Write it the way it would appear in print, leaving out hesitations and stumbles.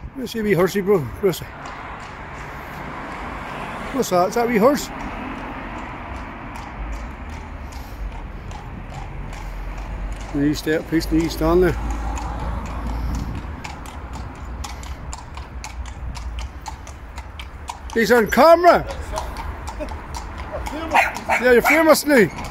Let's see a wee horsey, bro. What's that? Is that a wee horse? Knee step piece, knee stand there. He's on camera! Yeah, you're famous now.